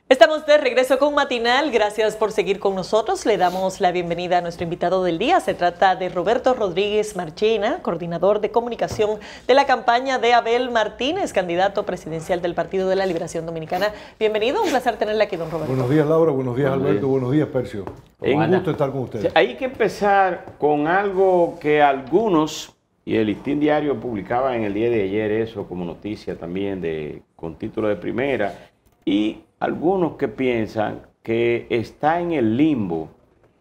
Estamos de regreso con Matinal. Gracias por seguir con nosotros. Le damos la bienvenida a nuestro invitado del día. Se trata de Roberto Rodríguez Marchena, coordinador de comunicación de la campaña de Abel Martínez, candidato presidencial del Partido de la Liberación Dominicana. Bienvenido, un placer tenerle aquí, don Roberto. Buenos días, Laura. Buenos días, Alberto. Buenos días, Percio. Un gusto estar con ustedes. Hay que empezar con algo que algunos, y el Listín Diario publicaba en el día de ayer eso como noticia también con título de primera, y algunos que piensan que está en el limbo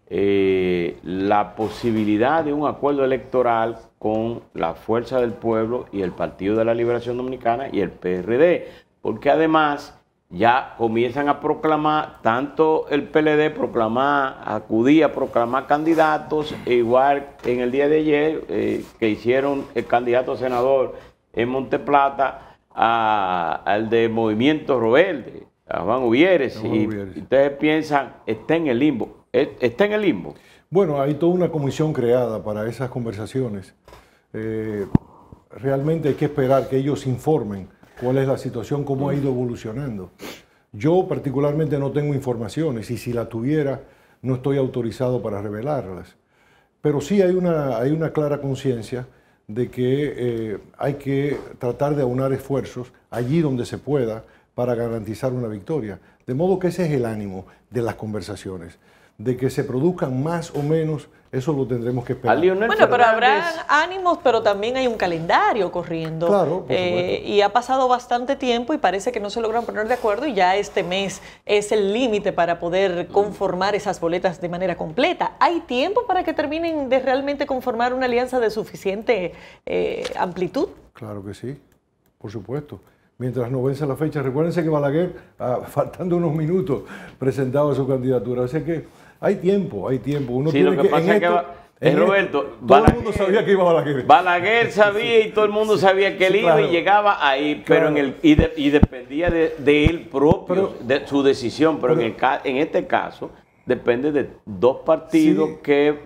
la posibilidad de un acuerdo electoral con la Fuerza del Pueblo y el Partido de la Liberación Dominicana y el PRD, porque además ya comienzan a proclamar, tanto el PLD acudía a proclamar candidatos, igual en el día de ayer que hicieron el candidato a senador en Monteplata al de Movimiento Rebelde, a Juan Uvieres, y ustedes piensan, está en el limbo. ¿Está en el limbo? Bueno, hay toda una comisión creada para esas conversaciones. Realmente hay que esperar que ellos informen cuál es la situación, cómo ha ido evolucionando. Yo particularmente no tengo informaciones y si la tuviera no estoy autorizado para revelarlas. Pero sí hay una clara conciencia de que hay que tratar de aunar esfuerzos allí donde se pueda para garantizar una victoria. De modo que ese es el ánimo de las conversaciones. De que se produzcan más o menos, eso lo tendremos que esperar. Bueno, pero habrá ánimos, pero también hay un calendario corriendo. Claro, por supuesto. Y ha pasado bastante tiempo y parece que no se logran poner de acuerdo y ya este mes es el límite para poder conformar esas boletas de manera completa. ¿Hay tiempo para que terminen de realmente conformar una alianza de suficiente amplitud? Claro que sí, por supuesto. Mientras no vence la fecha. Recuérdense que Balaguer, faltando unos minutos, presentaba su candidatura. O sea que hay tiempo, hay tiempo. Uno sí, tiene lo que pasa es que Roberto, todo el mundo sabía que iba Balaguer. Balaguer sabía y todo el mundo sabía que él iba, claro, y llegaba ahí, pero claro, y dependía de él propio, de su decisión. Pero en este caso depende de dos partidos, sí, que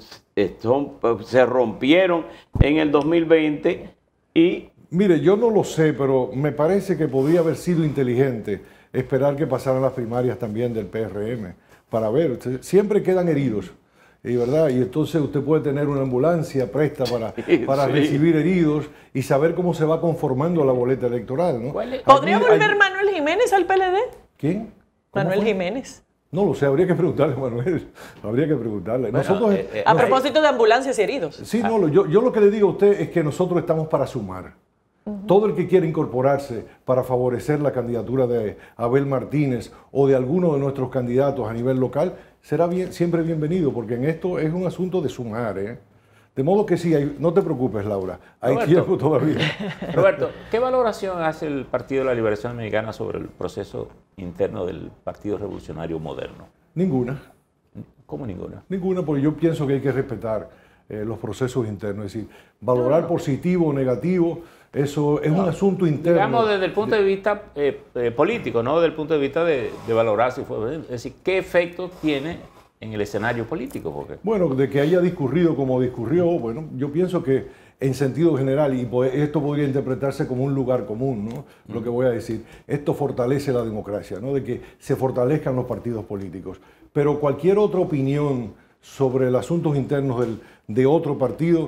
se rompieron en el 2020 y... Mire, yo no lo sé, pero me parece que podría haber sido inteligente esperar que pasaran las primarias también del PRM para ver. Siempre quedan heridos, ¿verdad? Y entonces usted puede tener una ambulancia presta para sí, recibir heridos y saber cómo se va conformando la boleta electoral, ¿no? ¿Podría volver Manuel Jiménez al PLD? ¿Quién? Manuel Jiménez. No lo sé, habría que preguntarle a Manuel, habría que preguntarle. Bueno, a propósito de ambulancias y heridos. Sí, no, yo lo que le digo a usted es que nosotros estamos para sumar. Todo el que quiera incorporarse para favorecer la candidatura de Abel Martínez o de alguno de nuestros candidatos a nivel local será siempre bienvenido, porque en esto es un asunto de sumar, ¿eh? De modo que sí, no te preocupes, Laura, hay tiempo todavía. Roberto, ¿qué valoración hace el Partido de la Liberación Dominicana sobre el proceso interno del Partido Revolucionario Moderno? Ninguna. ¿Cómo ninguna? Ninguna, porque yo pienso que hay que respetar los procesos internos, es decir, valorar positivo o negativo. Eso es un asunto interno. Digamos desde el punto de vista político, no desde el punto de vista de valorar si fue... Es decir, ¿qué efecto tiene en el escenario político? Porque... Bueno, de que haya discurrido como discurrió, bueno, yo pienso que en sentido general, y esto podría interpretarse como un lugar común, ¿no? Lo que voy a decir, esto fortalece la democracia, ¿no? De que se fortalezcan los partidos políticos. Pero cualquier otra opinión sobre los asuntos internos de otro partido,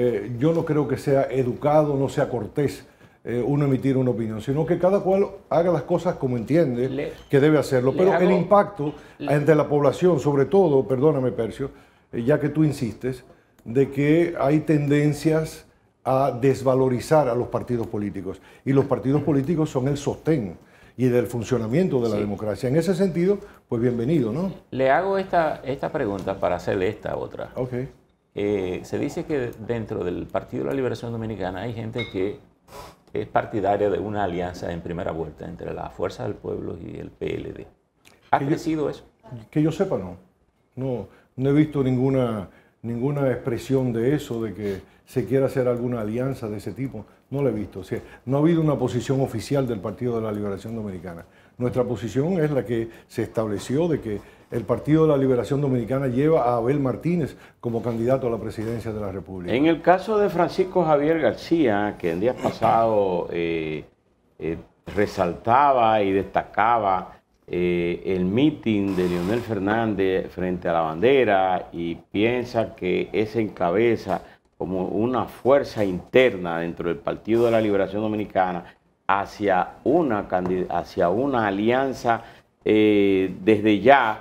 yo no creo que sea educado, no sea cortés uno emitir una opinión, sino que cada cual haga las cosas como entiende que debe hacerlo. Pero el impacto entre la población, sobre todo, perdóname Percio, ya que tú insistes, de que hay tendencias a desvalorizar a los partidos políticos. Y los partidos políticos son el sostén y del funcionamiento de la democracia. En ese sentido, pues bienvenido, ¿no? Le hago esta pregunta para hacerle esta otra. Ok. Se dice que dentro del Partido de la Liberación Dominicana hay gente que es partidaria de una alianza en primera vuelta entre la Fuerza del Pueblo y el PLD. ¿Ha crecido eso? Que yo sepa, no he visto ninguna expresión de eso, de que se quiera hacer alguna alianza de ese tipo. No la he visto. O sea, no ha habido una posición oficial del Partido de la Liberación Dominicana. Nuestra posición es la que se estableció de que el Partido de la Liberación Dominicana lleva a Abel Martínez como candidato a la presidencia de la República. En el caso de Francisco Javier García, que en días pasados resaltaba y destacaba el meeting de Leonel Fernández frente a la bandera y piensa que ese encabeza como una fuerza interna dentro del Partido de la Liberación Dominicana hacia una alianza desde ya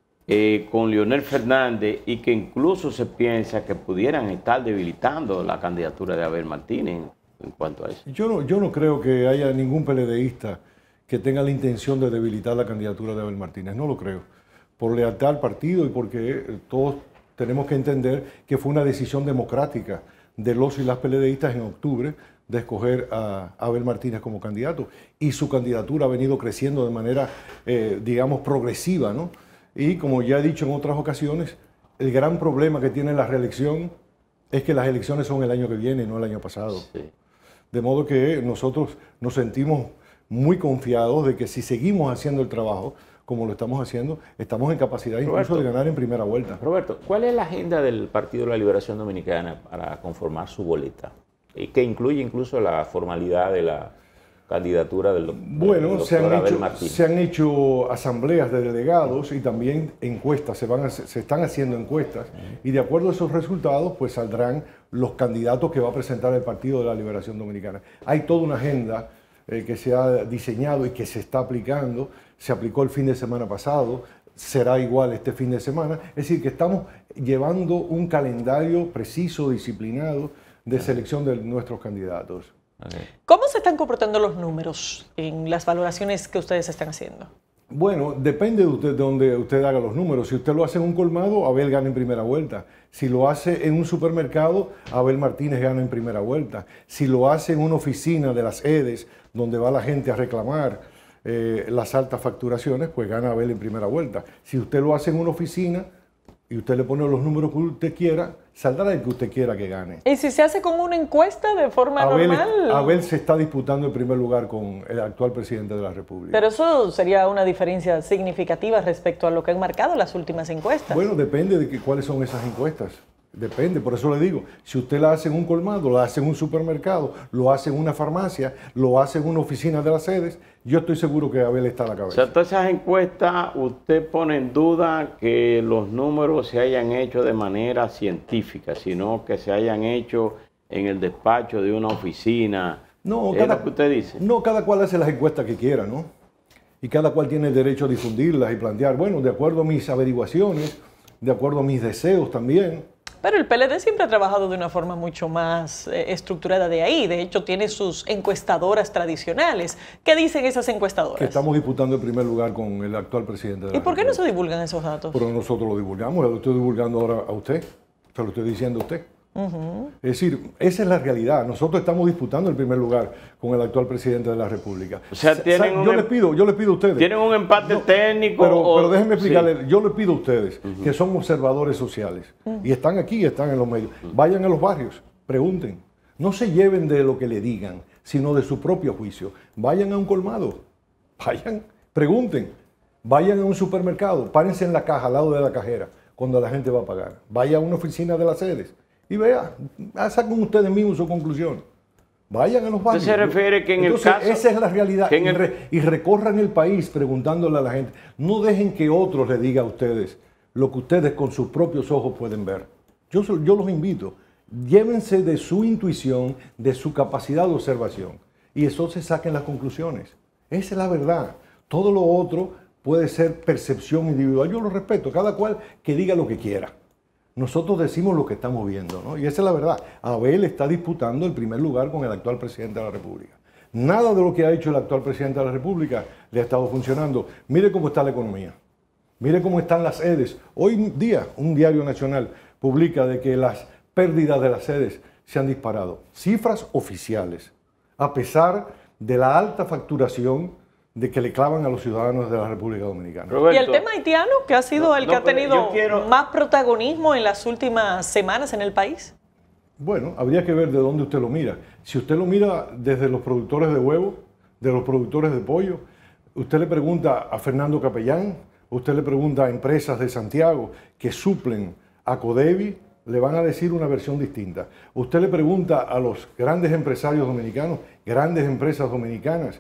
con Leonel Fernández, y que incluso se piensa que pudieran estar debilitando la candidatura de Abel Martínez en cuanto a eso. Yo no creo que haya ningún PLDista que tenga la intención de debilitar la candidatura de Abel Martínez, no lo creo, por lealtad al partido y porque todos tenemos que entender que fue una decisión democrática de los y las PLDistas en octubre de escoger a Abel Martínez como candidato, y su candidatura ha venido creciendo de manera, digamos, progresiva, ¿no? Y como ya he dicho en otras ocasiones, el gran problema que tiene la reelección es que las elecciones son el año que viene, no el año pasado. Sí. De modo que nosotros nos sentimos muy confiados de que si seguimos haciendo el trabajo como lo estamos haciendo, estamos en capacidad incluso de ganar en primera vuelta. Roberto, ¿cuál es la agenda del Partido de la Liberación Dominicana para conformar su boleta? Y que incluye incluso la formalidad de la candidatura del Bueno, doctor Abel Martínez. se han hecho asambleas de delegados y también encuestas, se están haciendo encuestas, y de acuerdo a esos resultados pues saldrán los candidatos que va a presentar el Partido de la Liberación Dominicana. Hay toda una agenda que se ha diseñado y que se está aplicando, se aplicó el fin de semana pasado, será igual este fin de semana, es decir, que estamos llevando un calendario preciso, disciplinado de selección de nuestros candidatos. Okay. ¿Cómo se están comportando los números en las valoraciones que ustedes están haciendo? Bueno, depende de donde usted haga los números. Si usted lo hace en un colmado, Abel gana en primera vuelta. Si lo hace en un supermercado, Abel Martínez gana en primera vuelta. Si lo hace en una oficina de las EDES, donde va la gente a reclamar las altas facturaciones, pues gana Abel en primera vuelta. Si usted lo hace en una oficina y usted le pone los números que usted quiera, saldrá el que usted quiera que gane. ¿Y si se hace con una encuesta de forma normal? Abel se está disputando en primer lugar con el actual presidente de la República. Pero eso sería una diferencia significativa respecto a lo que han marcado las últimas encuestas. Bueno, depende de cuáles son esas encuestas. Depende, por eso le digo, si usted la hace en un colmado, la hace en un supermercado, lo hace en una farmacia, lo hace en una oficina de las sedes, yo estoy seguro que Abel está a la cabeza. O sea, todas esas encuestas, usted pone en duda que los números se hayan hecho de manera científica, sino que se hayan hecho en el despacho de una oficina. No, ¿Es lo que usted dice? No, cada cual hace las encuestas que quiera, ¿no? Y cada cual tiene el derecho a difundirlas y plantear, bueno, de acuerdo a mis averiguaciones, de acuerdo a mis deseos también. Pero el PLD siempre ha trabajado de una forma mucho más estructurada de ahí. De hecho, tiene sus encuestadoras tradicionales. ¿Qué dicen esas encuestadoras? Que estamos disputando el primer lugar con el actual presidente de la ¿Y por qué no se divulgan esos datos? Pero nosotros lo divulgamos, lo estoy divulgando ahora a usted, se lo estoy diciendo a usted. Es decir, esa es la realidad. Nosotros estamos disputando el primer lugar con el actual presidente de la República. O sea, yo les pido a ustedes. ¿Tienen un empate técnico? Pero déjenme explicarles, sí. Yo les pido a ustedes, que son observadores sociales, y están aquí, están en los medios, vayan a los barrios, pregunten. No se lleven de lo que le digan, sino de su propio juicio. Vayan a un colmado, vayan, pregunten. Vayan a un supermercado, párense en la caja, al lado de la cajera, cuando la gente va a pagar. Vaya a una oficina de las sedes y vea, saquen ustedes mismos su conclusión. Vayan a los barrios. ¿Usted se refiere que en el caso? Esa es la realidad. Y recorran el país preguntándole a la gente. No dejen que otros les digan a ustedes lo que ustedes con sus propios ojos pueden ver. Yo los invito. Llévense de su intuición, de su capacidad de observación. Y eso se saquen las conclusiones. Esa es la verdad. Todo lo otro puede ser percepción individual. Yo lo respeto. Cada cual que diga lo que quiera. Nosotros decimos lo que estamos viendo, ¿no? Y esa es la verdad. Abel está disputando el primer lugar con el actual presidente de la República. Nada de lo que ha hecho el actual presidente de la República le ha estado funcionando. Mire cómo está la economía. Mire cómo están las sedes. Hoy día, un diario nacional publica de que las pérdidas de las sedes se han disparado. Cifras oficiales. A pesar de la alta facturación de que le clavan a los ciudadanos de la República Dominicana. Roberto, y el tema haitiano, que ha sido el que ha tenido más protagonismo en las últimas semanas en el país. Bueno, habría que ver de dónde usted lo mira. Si usted lo mira desde los productores de huevo, de los productores de pollo, usted le pregunta a Fernando Capellán, usted le pregunta a empresas de Santiago que suplen a Codevi, le van a decir una versión distinta. Usted le pregunta a los grandes empresarios dominicanos, grandes empresas dominicanas,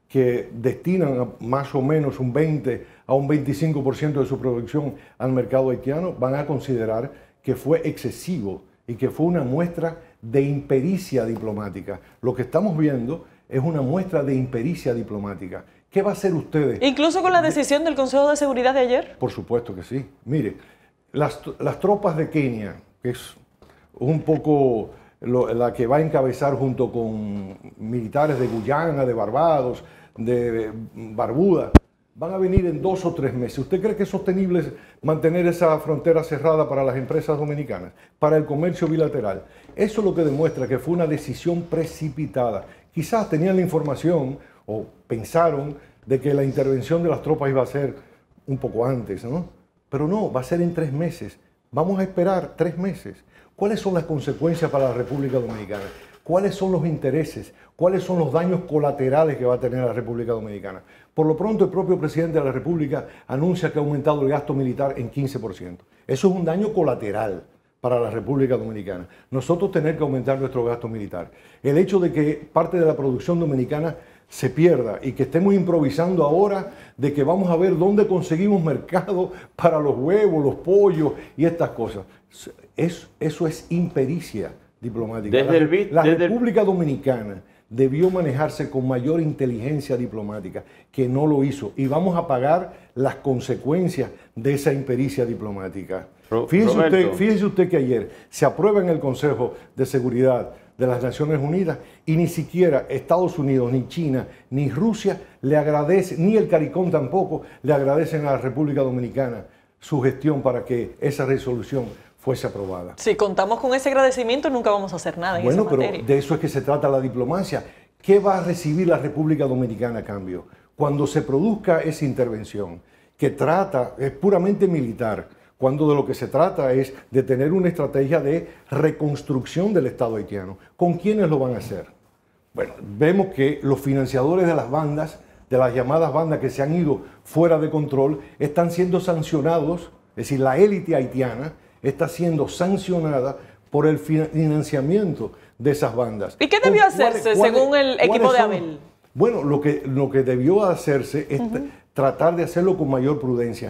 que destinan más o menos un 20 a un 25% de su producción al mercado haitiano, van a considerar que fue excesivo y que fue una muestra de impericia diplomática. Lo que estamos viendo es una muestra de impericia diplomática. ¿Qué va a hacer ustedes? Incluso con la decisión del Consejo de Seguridad de ayer. Por supuesto que sí. Mire, las tropas de Kenia, que es un poco la que va a encabezar junto con militares de Guyana, de Barbados, de Barbuda, van a venir en 2 o 3 meses. ¿Usted cree que es sostenible mantener esa frontera cerrada para las empresas dominicanas, para el comercio bilateral? Eso es lo que demuestra que fue una decisión precipitada. Quizás tenían la información o pensaron de que la intervención de las tropas iba a ser un poco antes, ¿no? Pero no, va a ser en 3 meses. Vamos a esperar 3 meses. ¿Cuáles son las consecuencias para la República Dominicana? ¿Cuáles son los intereses? ¿Cuáles son los daños colaterales que va a tener la República Dominicana? Por lo pronto, el propio presidente de la República anuncia que ha aumentado el gasto militar en 15%. Eso es un daño colateral para la República Dominicana. Nosotros tener que aumentar nuestro gasto militar. El hecho de que parte de la producción dominicana se pierda y que estemos improvisando ahora de que vamos a ver dónde conseguimos mercado para los huevos, los pollos y estas cosas. Eso es impericia diplomática. La República Dominicana debió manejarse con mayor inteligencia diplomática, que no lo hizo. Y vamos a pagar las consecuencias de esa impericia diplomática. Fíjese usted que ayer se aprueba en el Consejo de Seguridad de las Naciones Unidas y ni siquiera Estados Unidos, ni China, ni Rusia le agradecen, ni el CARICOM tampoco, le agradecen a la República Dominicana su gestión para que esa resolución fuese aprobada. Si contamos con ese agradecimiento, nunca vamos a hacer nada en esa materia. Bueno, pero de eso es que se trata la diplomacia. ¿Qué va a recibir la República Dominicana a cambio? Cuando se produzca esa intervención, que es puramente militar, cuando de lo que se trata es de tener una estrategia de reconstrucción del Estado haitiano. ¿Con quiénes lo van a hacer? Bueno, vemos que los financiadores de las bandas, de las llamadas bandas que se han ido fuera de control, están siendo sancionados, es decir, la élite haitiana está siendo sancionada por el financiamiento de esas bandas. ¿Y qué debió hacerse según el equipo de Abel? Bueno, lo que debió hacerse es tratar de hacerlo con mayor prudencia.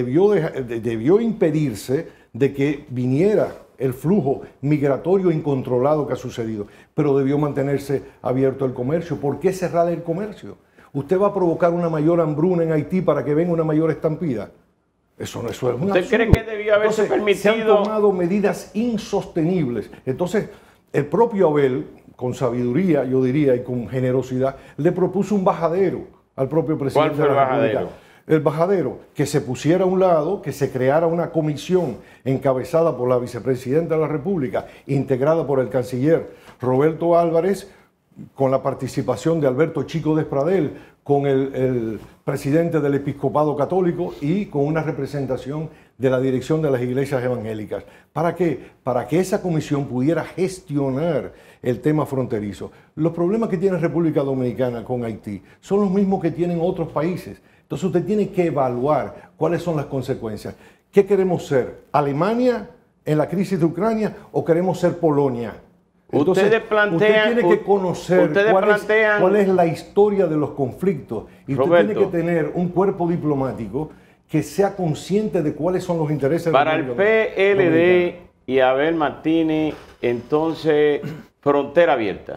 Debió impedirse de que viniera el flujo migratorio incontrolado que ha sucedido, pero debió mantenerse abierto el comercio. ¿Por qué cerrar el comercio? ¿Usted va a provocar una mayor hambruna en Haití para que venga una mayor estampida? Eso es un absurdo. ¿Usted cree que debió haberse permitido? Se han tomado medidas insostenibles. Entonces, el propio Abel, con sabiduría, yo diría, y con generosidad, le propuso un bajadero al propio presidente de la República. El bajadero, que se pusiera a un lado, que se creara una comisión encabezada por la vicepresidenta de la República, integrada por el canciller Roberto Álvarez, con la participación de Alberto Chico Despradel, con el presidente del Episcopado Católico y con una representación de la dirección de las iglesias evangélicas. ¿Para qué? Para que esa comisión pudiera gestionar el tema fronterizo. Los problemas que tiene República Dominicana con Haití son los mismos que tienen otros países. Entonces usted tiene que evaluar cuáles son las consecuencias. ¿Qué queremos ser? ¿Alemania en la crisis de Ucrania o queremos ser Polonia? Entonces, usted tiene que conocer cuál es la historia de los conflictos y usted tiene que tener un cuerpo diplomático que sea consciente de cuáles son los intereses para el PLD y Abel Martínez. Entonces, frontera abierta.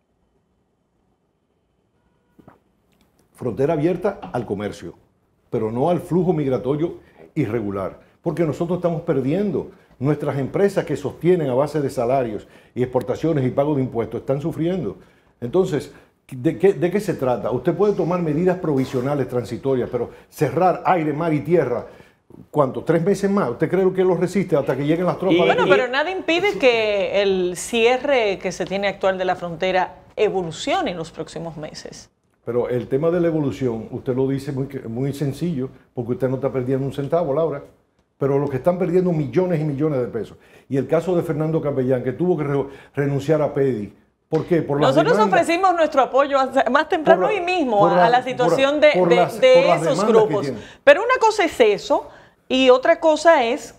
Frontera abierta al comercio, pero no al flujo migratorio irregular, porque nosotros estamos perdiendo. Nuestras empresas que sostienen a base de salarios y exportaciones y pago de impuestos están sufriendo. Entonces, ¿de qué se trata? Usted puede tomar medidas provisionales, transitorias, pero cerrar aire, mar y tierra, ¿cuánto? 3 meses más. ¿Usted cree que lo resiste hasta que lleguen las tropas? Bueno, pero nada impide que el cierre que se tiene actual de la frontera evolucione en los próximos meses. Pero el tema de la evolución, usted lo dice muy sencillo, porque usted no está perdiendo un centavo, Laura. Pero los que están perdiendo millones y millones de pesos. Y el caso de Fernando Capellán, que tuvo que renunciar a PEDI. ¿Por qué? Nosotros ofrecimos nuestro apoyo más temprano hoy mismo a la situación de esos grupos. Pero una cosa es eso Y otra cosa es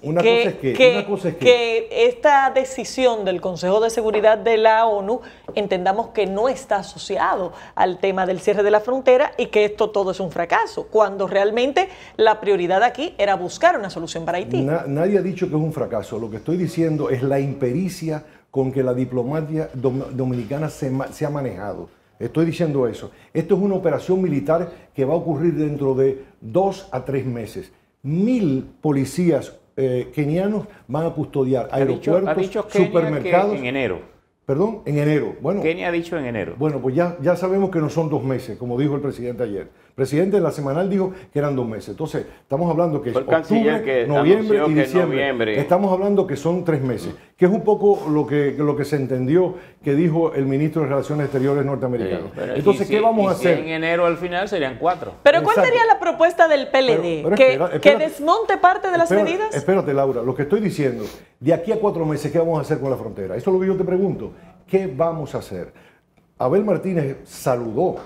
que esta decisión del Consejo de Seguridad de la ONU entendamos que no está asociado al tema del cierre de la frontera y que esto todo es un fracaso, cuando realmente la prioridad aquí era buscar una solución para Haití. Nadie ha dicho que es un fracaso. Lo que estoy diciendo es la impericia con que la diplomacia dominicana se ha manejado. Estoy diciendo eso. Esto es una operación militar que va a ocurrir dentro de 2 a 3 meses. 1000 policías kenianos van a custodiar aeropuertos, ha dicho Kenia supermercados. Que en enero. Perdón, en enero. Bueno, Kenia ha dicho en enero. Bueno, pues ya sabemos que no son 2 meses, como dijo el presidente ayer. El presidente en la semanal dijo que eran 2 meses. Entonces, estamos hablando que es octubre, noviembre y diciembre. Estamos hablando que son 3 meses, que es un poco lo que se entendió que dijo el ministro de Relaciones Exteriores norteamericano. Sí, entonces, ¿qué vamos a hacer? En enero al final serían 4. Pero ¿cuál sería la propuesta del PLD? ¿Que desmonte parte de las medidas? Espérate, Laura, lo que estoy diciendo, de aquí a 4 meses, ¿qué vamos a hacer con la frontera? Eso es lo que yo te pregunto. ¿Qué vamos a hacer? Abel Martínez saludó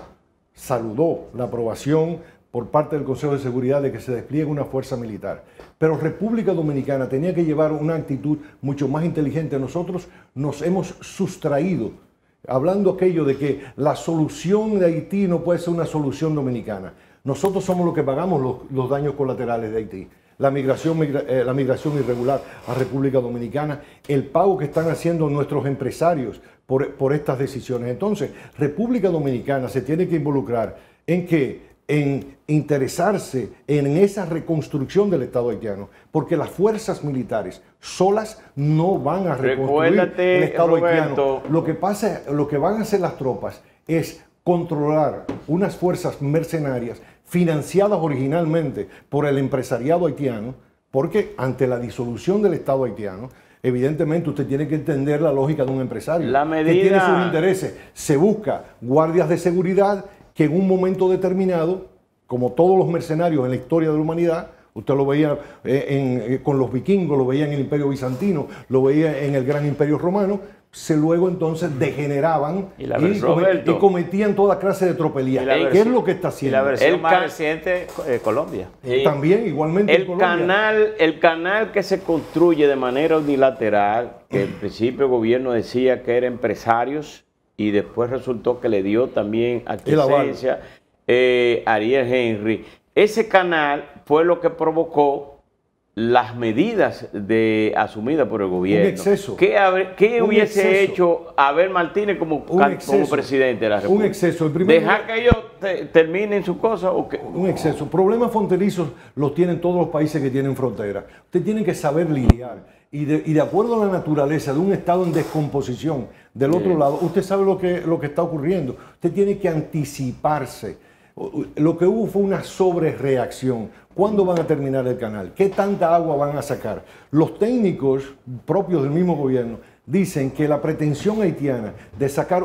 la aprobación por parte del Consejo de Seguridad de que se despliegue una fuerza militar. Pero República Dominicana tenía que llevar una actitud mucho más inteligente. Nosotros nos hemos sustraído, hablando aquello de que la solución de Haití no puede ser una solución dominicana. Nosotros somos los que pagamos los daños colaterales de Haití. La migración irregular a República Dominicana, el pago que están haciendo nuestros empresarios por estas decisiones. Entonces, República Dominicana se tiene que involucrar en interesarse en esa reconstrucción del Estado haitiano, porque las fuerzas militares solas no van a reconstruir el Estado haitiano. Lo que van a hacer las tropas es controlar unas fuerzas mercenarias financiadas originalmente por el empresariado haitiano, porque ante la disolución del Estado haitiano, evidentemente usted tiene que entender la lógica de un empresario que tiene sus intereses. Se busca guardias de seguridad que en un momento determinado, como todos los mercenarios en la historia de la humanidad, usted lo veía con los vikingos, lo veía en el Imperio Bizantino, lo veía en el Gran Imperio Romano, luego entonces degeneraban y cometían toda clase de tropelías. ¿Qué es lo que está haciendo? Y la versión más reciente, Colombia. También, igualmente el canal que se construye de manera unilateral, que en principio el gobierno decía que era empresarios y después resultó que le dio también aquiescencia Ariel Henry. Ese canal fue lo que provocó las medidas asumidas por el gobierno. Un exceso. ¿Qué hubiese hecho Abel Martínez como presidente de la República? Un exceso. ¿Dejar que ellos terminen sus cosas? ¿O qué? Un exceso. Problemas fronterizos los tienen todos los países que tienen frontera. Usted tiene que saber lidiar. Y de acuerdo a la naturaleza de un estado en descomposición del otro lado, usted sabe lo que está ocurriendo. Usted tiene que anticiparse. Lo que hubo fue una sobrereacción. ¿Cuándo van a terminar el canal? ¿Qué tanta agua van a sacar? Los técnicos propios del mismo gobierno dicen que la pretensión haitiana de sacar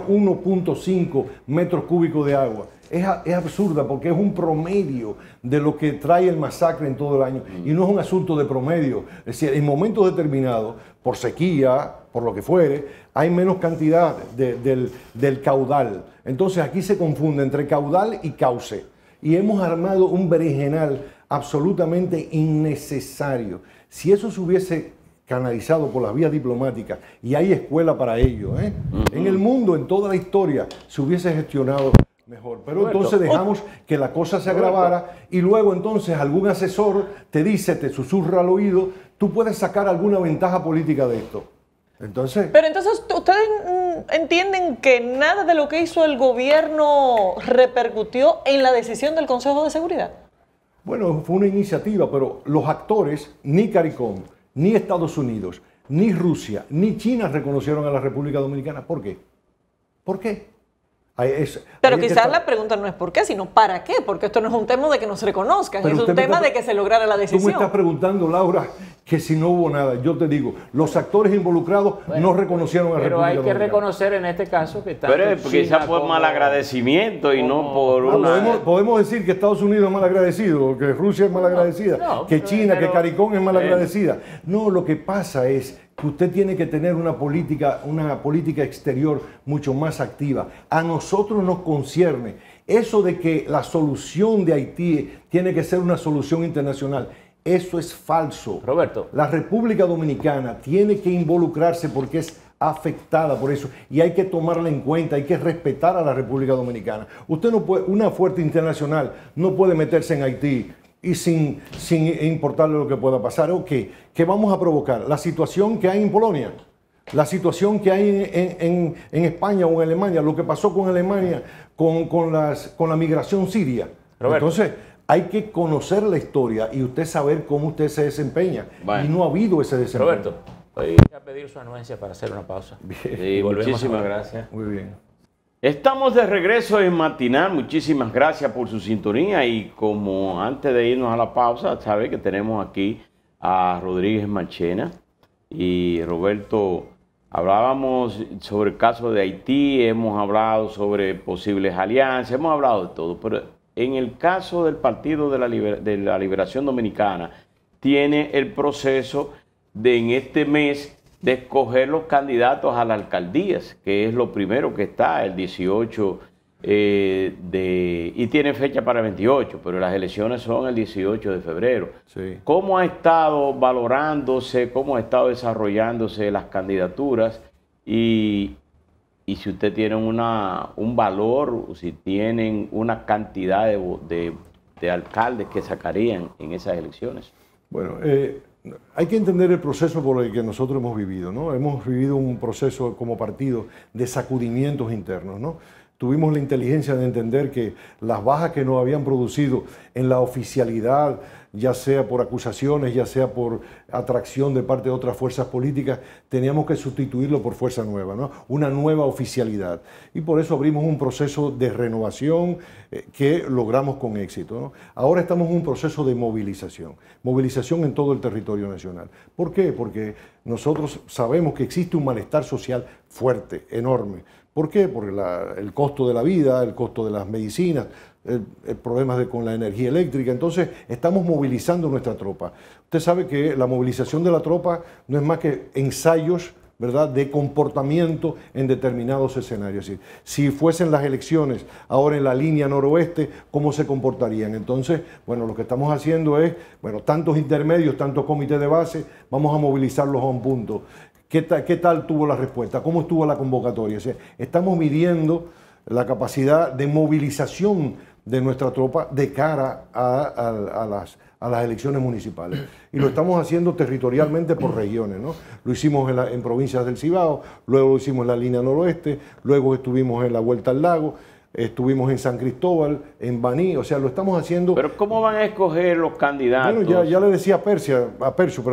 1.5 metros cúbicos de agua es absurda, porque es un promedio de lo que trae el masacre en todo el año y no es un asunto de promedio. Es decir, en momentos determinados, por sequía, por lo que fuere, hay menos cantidad del caudal. Entonces aquí se confunde entre caudal y cauce y hemos armado un berenjenal absolutamente innecesario. Si eso se hubiese canalizado por las vías diplomáticas, y hay escuela para ello, en el mundo, en toda la historia, se hubiese gestionado mejor. Pero entonces dejamos que la cosa se agravara y luego entonces algún asesor te dice, te susurra al oído, tú puedes sacar alguna ventaja política de esto. Pero entonces, ¿ustedes entienden que nada de lo que hizo el gobierno repercutió en la decisión del Consejo de Seguridad? Bueno, fue una iniciativa, pero los actores, ni CARICOM, ni Estados Unidos, ni Rusia, ni China reconocieron a la República Dominicana. ¿Por qué? ¿Por qué? Pero quizás la pregunta no es por qué, sino para qué, porque esto no es un tema de que nos reconozcan, es un tema de que se lograra la decisión. Tú me estás preguntando, Laura, que si no hubo nada. Yo te digo, los actores involucrados no reconocieron a la República Dominicana. Pero hay que reconocer en este caso que está. Pero quizás por malagradecimiento y no por una... Podemos decir que Estados Unidos es malagradecido, que Rusia es malagradecida, que China, que CARICOM es malagradecida. No, lo que pasa es que usted tiene que tener una política exterior mucho más activa. A nosotros nos concierne eso de que la solución de Haití tiene que ser una solución internacional. Eso es falso. Roberto. La República Dominicana tiene que involucrarse porque es afectada por eso y hay que tomarla en cuenta, hay que respetar a la República Dominicana. Usted no puede, una fuerza internacional no puede meterse en Haití y sin importarle lo que pueda pasar. ¿O qué? ¿Qué vamos a provocar? La situación que hay en Polonia, la situación que hay en España o en Alemania, lo que pasó con Alemania con la migración siria. Roberto. Entonces, hay que conocer la historia y usted saber cómo usted se desempeña. Bueno. Y no ha habido ese desempeño. Roberto, voy a pedir su anuencia para hacer una pausa. Sí, volvemos muchísimas a- gracias. Muy bien. Estamos de regreso en Matinal. Muchísimas gracias por su sintonía. Y como antes de irnos a la pausa, sabe que tenemos aquí a Rodríguez Marchena y Roberto. Hablábamos sobre el caso de Haití, hemos hablado sobre posibles alianzas, hemos hablado de todo. Pero en el caso del Partido de la Liberación Dominicana, tiene el proceso de en este mes de escoger los candidatos a las alcaldías, que es lo primero que está, el 18 y tiene fecha para el 28, pero las elecciones son el 18 de febrero. Sí. ¿Cómo ha estado valorándose, cómo ha estado desarrollándose las candidaturas y si usted tiene un valor, o si tienen una cantidad de alcaldes que sacarían en esas elecciones? Bueno, hay que entender el proceso por el que nosotros hemos vivido, ¿no? Hemos vivido un proceso como partido de sacudimientos internos, ¿no? Tuvimos la inteligencia de entender que las bajas que nos habían producido en la oficialidad, ya sea por acusaciones, ya sea por atracción de parte de otras fuerzas políticas, teníamos que sustituirlo por fuerza nueva, ¿no? Una nueva oficialidad. Y por eso abrimos un proceso de renovación que logramos con éxito, ¿no? Ahora estamos en un proceso de movilización en todo el territorio nacional. ¿Por qué? Porque nosotros sabemos que existe un malestar social fuerte, enorme. ¿Por qué? Porque el costo de la vida, el costo de las medicinas, el problemas con la energía eléctrica. Entonces, estamos movilizando nuestra tropa. Usted sabe que la movilización de la tropa no es más que ensayos, ¿verdad?, de comportamiento en determinados escenarios. Es decir, si fuesen las elecciones ahora en la línea noroeste, ¿cómo se comportarían? Entonces, bueno, lo que estamos haciendo es, bueno, tantos intermedios, tantos comités de base, vamos a movilizarlos a un punto. ¿Qué tal tuvo la respuesta? ¿Cómo estuvo la convocatoria? O sea, estamos midiendo la capacidad de movilización de nuestra tropa de cara a las elecciones municipales. Y lo estamos haciendo territorialmente por regiones, ¿no? Lo hicimos en provincias del Cibao, luego lo hicimos en la línea noroeste, luego estuvimos en la Vuelta al Lago, estuvimos en San Cristóbal, en Baní, o sea, lo estamos haciendo... Pero ¿cómo van a escoger los candidatos? Bueno, ya le decía a Percio,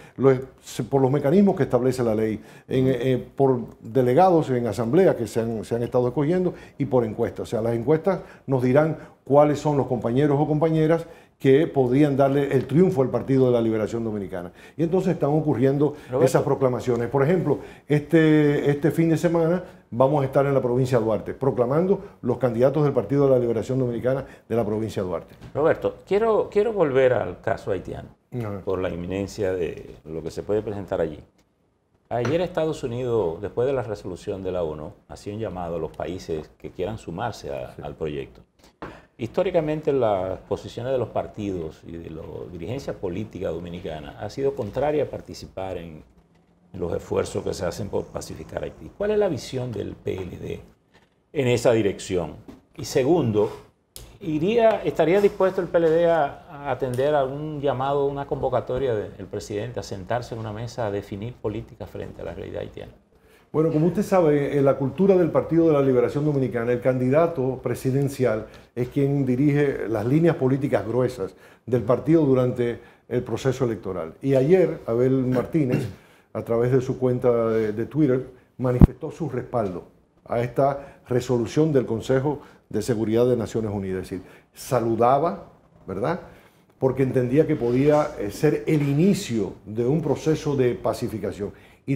por los mecanismos que establece la ley, por delegados en asamblea que se han estado escogiendo y por encuestas. O sea, las encuestas nos dirán cuáles son los compañeros o compañeras que podrían darle el triunfo al Partido de la Liberación Dominicana. Y entonces están ocurriendo esas proclamaciones. Por ejemplo, este fin de semana vamos a estar en la provincia de Duarte, proclamando los candidatos del Partido de la Liberación Dominicana de la provincia de Duarte. Roberto, quiero volver al caso haitiano, por la inminencia de lo que se puede presentar allí. Ayer Estados Unidos, después de la resolución de la ONU, hacía un llamado a los países que quieran sumarse al proyecto. Históricamente las posiciones de los partidos y de la dirigencia política dominicana ha sido contraria a participar en los esfuerzos que se hacen por pacificar Haití. ¿Cuál es la visión del PLD en esa dirección? Y segundo, ¿estaría dispuesto el PLD a atender a un llamado, una convocatoria del presidente a sentarse en una mesa a definir política frente a la realidad haitiana? Bueno, como usted sabe, en la cultura del Partido de la Liberación Dominicana, el candidato presidencial es quien dirige las líneas políticas gruesas del partido durante el proceso electoral. Y ayer, Abel Martínez, a través de su cuenta de Twitter, manifestó su respaldo a esta resolución del Consejo de Seguridad de Naciones Unidas. Es decir, saludaba, ¿verdad?, porque entendía que podía ser el inicio de un proceso de pacificación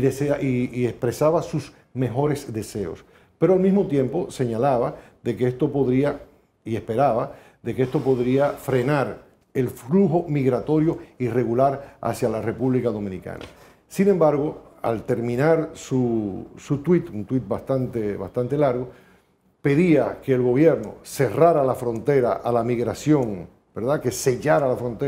y expresaba sus mejores deseos. Pero al mismo tiempo señalaba de que esto podría, y esperaba, de que esto podría frenar el flujo migratorio irregular hacia la República Dominicana. Sin embargo, al terminar su tuit, un tuit bastante largo, pedía que el gobierno cerrara la frontera a la migración, ¿verdad?, que sellara la frontera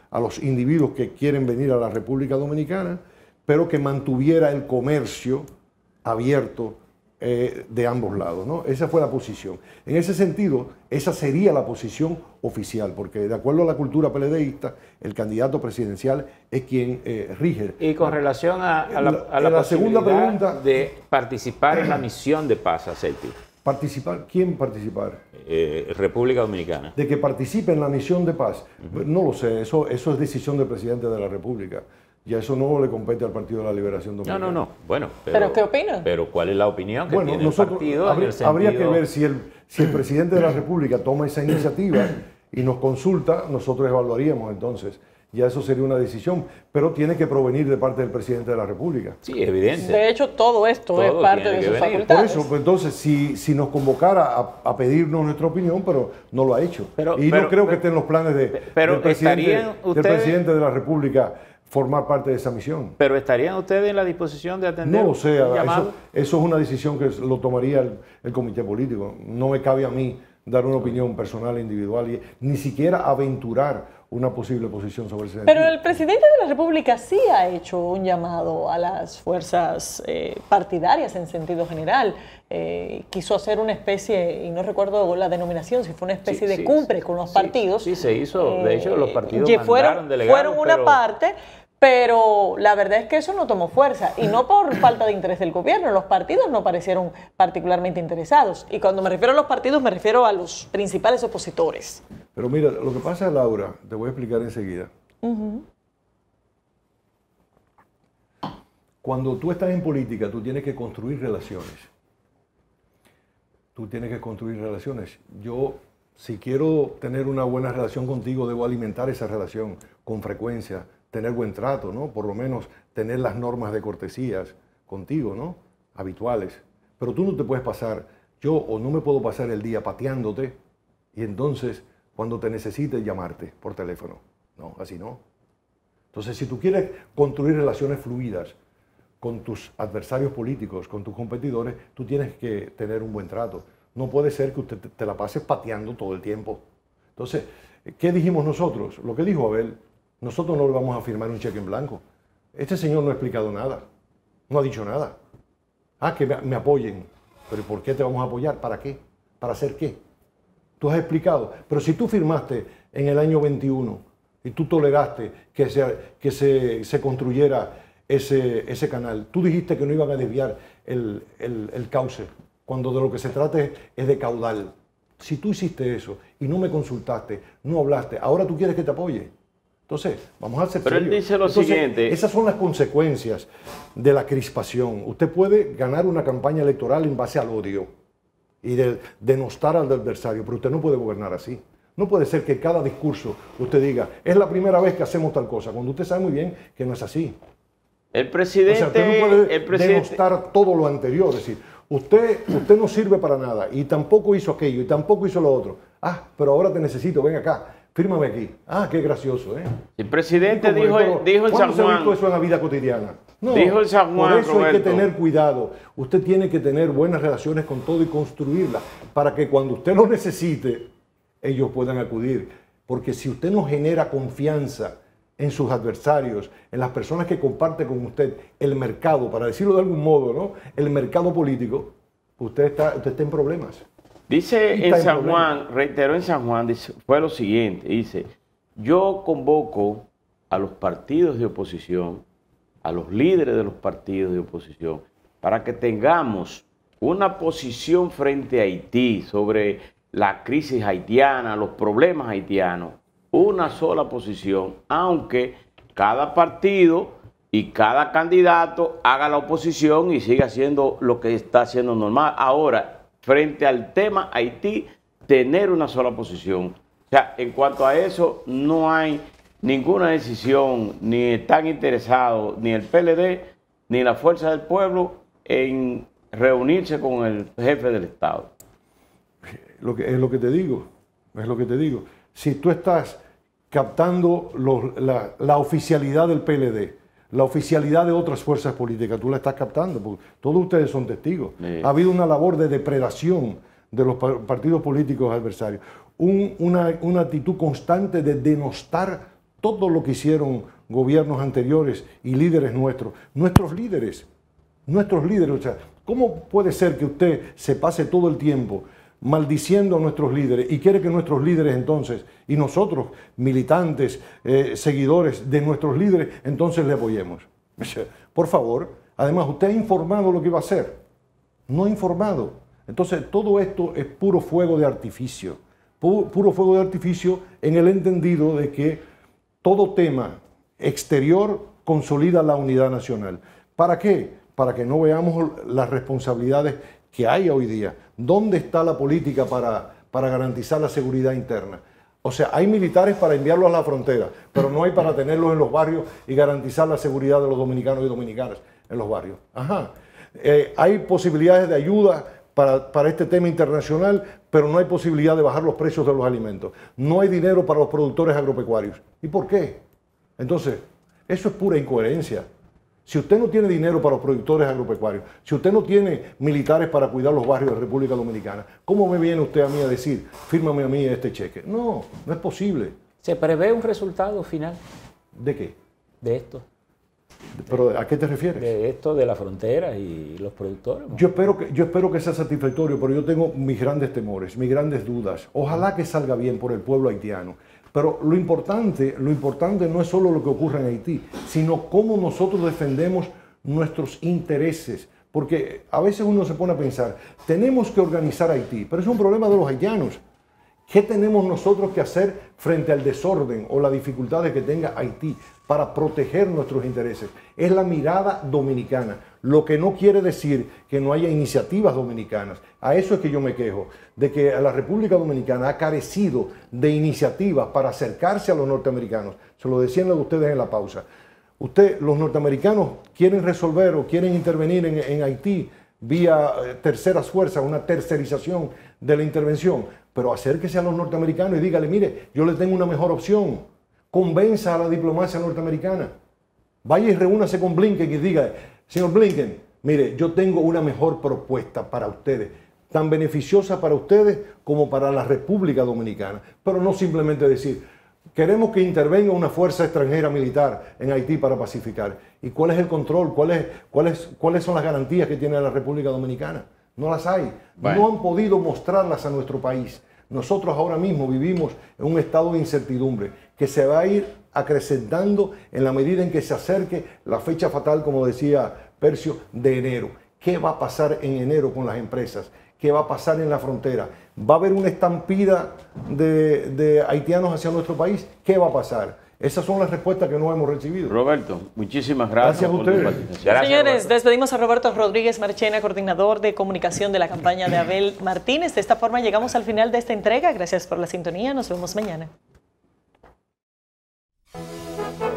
a los individuos que quieren venir a la República Dominicana, pero que mantuviera el comercio abierto de ambos lados, ¿no? Esa fue la posición. En ese sentido, esa sería la posición oficial, porque de acuerdo a la cultura PLDista, el candidato presidencial es quien rige. Y con relación a la segunda pregunta de participar en la misión de paz a CELPI. ¿Participar? ¿Quién participar? República Dominicana. De que participe en la misión de paz. No lo sé, eso es decisión del presidente de la República. Ya eso no le compete al Partido de la Liberación Dominicana. No. Bueno, ¿Pero qué opina? Pero ¿cuál es la opinión que tiene el partido? Habría que ver si el presidente de la República toma esa iniciativa y nos consulta, nosotros evaluaríamos entonces. Ya eso sería una decisión, pero tiene que provenir de parte del presidente de la República. Sí, evidente. De hecho, todo esto es parte de sus facultades. Por eso, pues entonces, si nos convocara a pedirnos nuestra opinión, pero no lo ha hecho. No creo que esté en los planes del presidente de la República formar parte de esa misión. ¿Pero estarían ustedes en la disposición de atender? No lo sé, eso es una decisión que lo tomaría el comité político. No me cabe a mí dar una opinión personal e individual, ni siquiera aventurar una posible posición sobre ese tema. Pero el presidente de la República sí ha hecho un llamado a las fuerzas partidarias en sentido general. Quiso hacer una especie, y no recuerdo la denominación, si fue una especie de cumbre con los partidos. Sí, se hizo. De hecho, los partidos fueron una parte, pero la verdad es que eso no tomó fuerza, y no por falta de interés del gobierno. Los partidos no parecieron particularmente interesados, y cuando me refiero a los partidos me refiero a los principales opositores. Pero mira, lo que pasa, Laura, te voy a explicar enseguida. Cuando tú estás en política, tú tienes que construir relaciones. Yo, si quiero tener una buena relación contigo, debo alimentar esa relación con frecuencia, tener buen trato, ¿no? Por lo menos tener las normas de cortesías contigo, ¿no? Habituales. Pero tú no te puedes pasar, o no me puedo pasar el día pateándote y entonces cuando te necesite llamarte por teléfono. No, así no. Entonces, si tú quieres construir relaciones fluidas con tus adversarios políticos, con tus competidores, tú tienes que tener un buen trato. No puede ser que usted te la pases pateando todo el tiempo. Entonces, ¿qué dijimos nosotros? Lo que dijo Abel, nosotros no le vamos a firmar un cheque en blanco. Este señor no ha explicado nada, no ha dicho nada. Que me apoyen. ¿Pero por qué te vamos a apoyar? ¿Para qué? ¿Para hacer qué? Tú has explicado. Pero si tú firmaste en el año 21 y tú toleraste que se construyera ese canal, tú dijiste que no iban a desviar el cauce, cuando de lo que se trata es de caudal. Si tú hiciste eso y no me consultaste, no hablaste, ahora tú quieres que te apoye. Entonces, vamos a ser serios. Pero él dice lo siguiente. Esas son las consecuencias de la crispación. Usted puede ganar una campaña electoral en base al odio y de denostar al adversario, pero usted no puede gobernar así. No puede ser que cada discurso usted diga, es la primera vez que hacemos tal cosa, cuando usted sabe muy bien que no es así. El presidente... O sea, usted no puede denostar todo lo anterior, es decir, usted no sirve para nada y tampoco hizo aquello y tampoco hizo lo otro. Pero ahora te necesito, ven acá. Fírmame aquí. Qué gracioso, ¿eh? El presidente dijo en San Juan. ¿Cuándo se ha visto eso en la vida cotidiana? No, dijo en San Juan, por eso Roberto, hay que tener cuidado. Usted tiene que tener buenas relaciones con todo y construirlas para que cuando usted lo necesite, ellos puedan acudir. Porque si usted no genera confianza en sus adversarios, en las personas que comparten con usted el mercado, para decirlo de algún modo, ¿no? El mercado político, usted está en problemas. Dice en San Juan, reiteró en San Juan, fue lo siguiente, dice, yo convoco a los partidos de oposición, a los líderes de los partidos de oposición, para que tengamos una posición frente a Haití sobre la crisis haitiana, los problemas haitianos, una sola posición, aunque cada partido y cada candidato haga la oposición y siga haciendo lo que está haciendo normal. Ahora, frente al tema Haití, tener una sola posición. O sea, en cuanto a eso, no hay ninguna decisión, ni están interesados ni el PLD ni la Fuerza del Pueblo en reunirse con el jefe del Estado. Es lo que te digo. Si tú estás captando la oficialidad del PLD, la oficialidad de otras fuerzas políticas, tú la estás captando, porque todos ustedes son testigos. Sí. Ha habido una labor de depredación de los partidos políticos adversarios, una actitud constante de denostar todo lo que hicieron gobiernos anteriores y líderes nuestros líderes, o sea, ¿cómo puede ser que usted se pase todo el tiempo maldiciendo a nuestros líderes y quiere que nuestros líderes entonces, y nosotros, militantes, seguidores de nuestros líderes, entonces le apoyemos? Por favor, además usted ha informado lo que iba a hacer, no ha informado. Entonces todo esto es puro fuego de artificio, puro fuego de artificio en el entendido de que todo tema exterior consolida la unidad nacional. ¿Para qué? Para que no veamos las responsabilidades que hay hoy día. ¿Dónde está la política para garantizar la seguridad interna? O sea, hay militares para enviarlos a la frontera, pero no hay para tenerlos en los barrios y garantizar la seguridad de los dominicanos y dominicanas en los barrios. Ajá. Hay posibilidades de ayuda para este tema internacional, pero no hay posibilidad de bajar los precios de los alimentos. No hay dinero para los productores agropecuarios. ¿Y por qué? Entonces, eso es pura incoherencia. Si usted no tiene dinero para los productores agropecuarios, si usted no tiene militares para cuidar los barrios de República Dominicana, ¿cómo me viene usted a mí a decir, fírmame a mí este cheque? No, no es posible. ¿Se prevé un resultado final? ¿De qué? De esto. ¿Pero a qué te refieres? De esto de la frontera y los productores. Yo espero que sea satisfactorio, pero yo tengo mis grandes temores, mis grandes dudas. Ojalá que salga bien por el pueblo haitiano. Pero lo importante no es solo lo que ocurre en Haití, sino cómo nosotros defendemos nuestros intereses. Porque a veces uno se pone a pensar, tenemos que organizar Haití, pero es un problema de los haitianos. ¿Qué tenemos nosotros que hacer frente al desorden o las dificultades que tenga Haití para proteger nuestros intereses? Es la mirada dominicana, lo que no quiere decir que no haya iniciativas dominicanas. A eso es que yo me quejo, de que la República Dominicana ha carecido de iniciativas para acercarse a los norteamericanos. Se lo decían a ustedes en la pausa. Los norteamericanos quieren resolver o quieren intervenir en Haití vía terceras fuerzas, una tercerización de la intervención. Pero acérquese a los norteamericanos y dígale, mire, yo le tengo una mejor opción. Convenza a la diplomacia norteamericana. Vaya y reúnase con Blinken y diga, señor Blinken, mire, yo tengo una mejor propuesta para ustedes, tan beneficiosa para ustedes como para la República Dominicana. Pero no simplemente decir, queremos que intervenga una fuerza extranjera militar en Haití para pacificar. ¿Y cuál es el control? ¿Cuáles son las garantías que tiene la República Dominicana? No las hay. Bueno. No han podido mostrarlas a nuestro país. Nosotros ahora mismo vivimos en un estado de incertidumbre que se va a ir acrecentando en la medida en que se acerque la fecha fatal, como decía Percio, de enero. ¿Qué va a pasar en enero con las empresas? ¿Qué va a pasar en la frontera? ¿Va a haber una estampida de haitianos hacia nuestro país? ¿Qué va a pasar? Esas son las respuestas que no hemos recibido. Roberto, muchísimas gracias. Gracias a ustedes. Gracias, señores, Roberto. despedimos a Roberto Rodríguez Marchena, coordinador de comunicación de la campaña de Abel Martínez. De esta forma llegamos al final de esta entrega. Gracias por la sintonía. Nos vemos mañana.